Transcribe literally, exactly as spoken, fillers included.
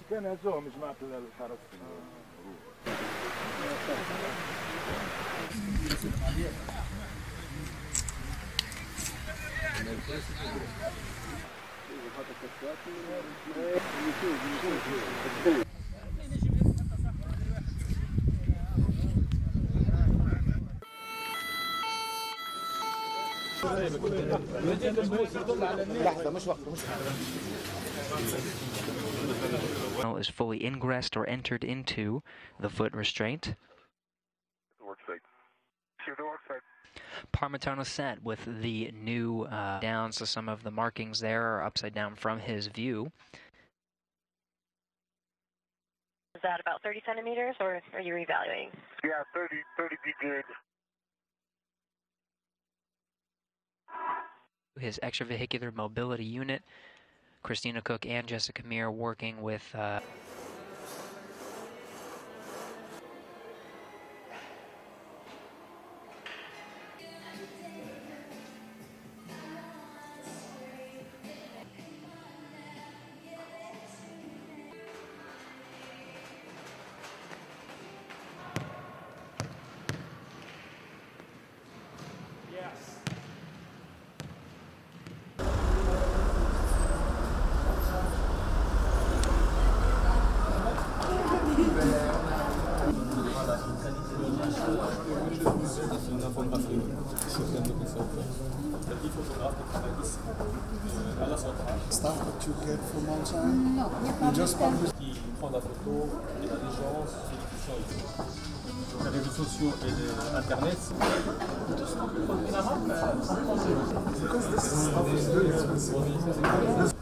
كان هزوهم جماعة الحرس. Is fully ingressed or entered into the foot restraint. Parmitano set with the new uh, down, so some of the markings there are upside down from his view. Is that about thirty centimeters, or are you reevaluating? Yeah, thirty, thirty be good. His extravehicular mobility unit, Christina Cook and Jessica Meir working with uh, stuff that you get from outside? No, you just publish. Qui prend la photo et la légende sur les diffusions ici. Donc les réseaux sociaux et Internet. Because this is very expensive.